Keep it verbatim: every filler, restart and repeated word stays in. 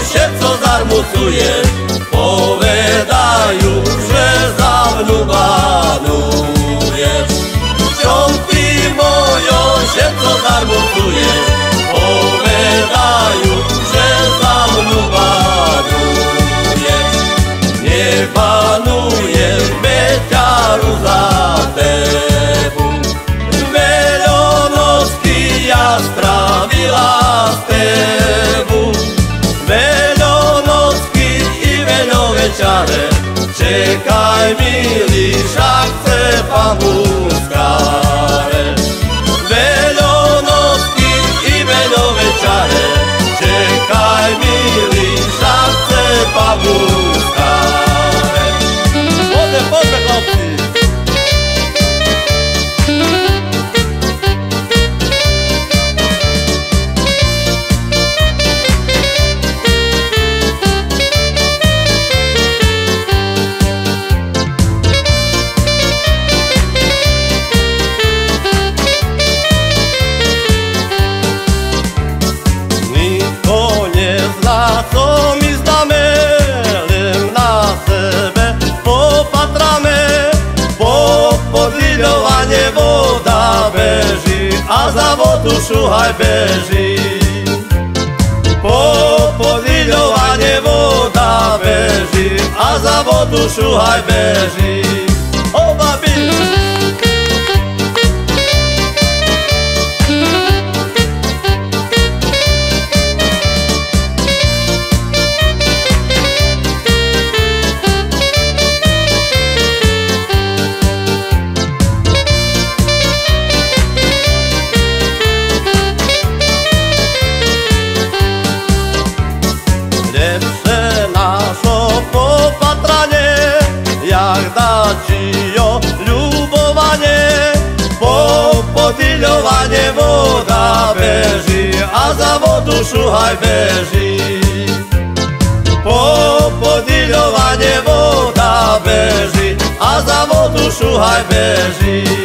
všetko zarmucuješ, povedajú, že za mnu banuješ. Čo ty mojo všetko zarmucuješ, povedajú, že za mnu banuješ. Nebanujem beťaru za tebu, veľonocky ja spravila z tebu. Veľonocky i veľovečare, čekaj milý, však chce pán Buskáre. Veľonocky i veľovečare, čekaj milý, však chce pán Buskáre. Poďme, poďme, chlapci. Co my znamenem na sebe popatrame, po podliľovanie voda beží a za vodu šuhaj beží. Po podliľovanie voda beží a za vodu šuhaj beží. O babi! Lepsze nasze popatranie, jak dacijo ľubowanie. Po podliľovanie voda beží a za vodu šuhaj beží. Po podliľovanie voda beží a za vodu šuhaj beží.